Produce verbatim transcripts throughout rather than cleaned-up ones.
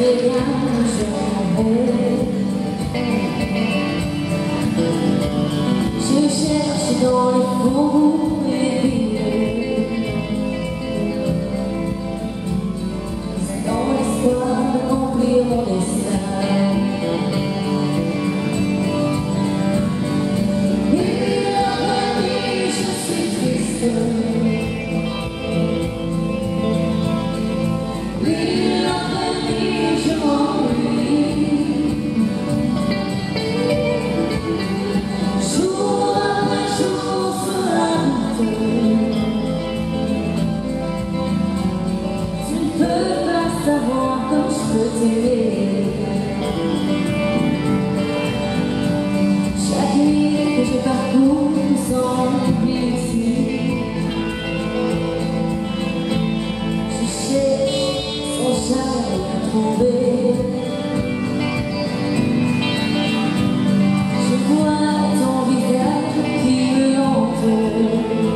sais bien où je m'en vais. Je cherche dans les faubourgs et les villes, dans l'espoir d'accomplir mon destin. Et la nuit, je suis triste. Savoir comme je peux t'aimer. Chaque nuit que je parcours sans oublier ici, je cherche sans jamais à trouver. Je vois ton visage qui me hante.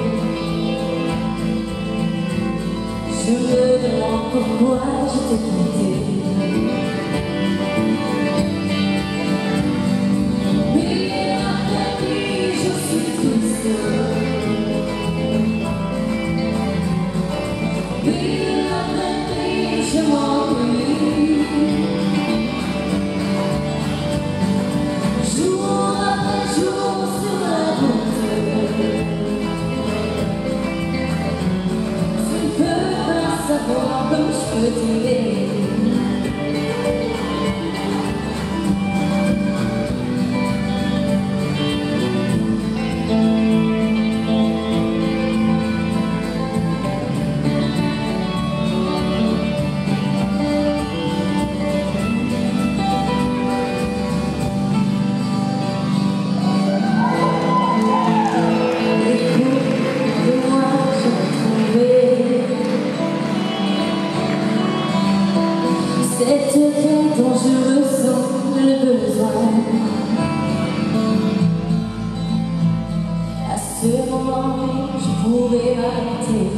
Je me demande pourquoi je t'ai quitté. Mais après nuit, je suis triste. Mais après nuit, je m'ennuie. Jour après jour sur la route, tu ne peux pas savoir comme je peux t'aimer. Cette quête dont je ressens le besoin, à ce moment je pourrais m'arrêter.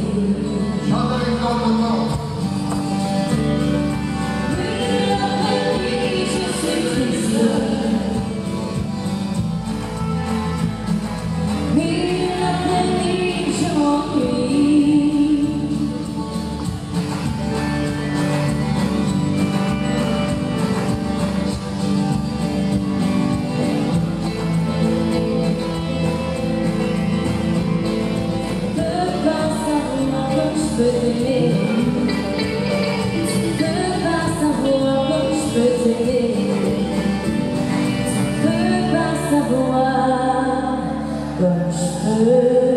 Mais après nuit, je suis triste. Mais après nuit, je m'ennuie. Je peux t'aimer, tu peux pas savoir comme je peux t'aimer, tu peux pas savoir comme je peux.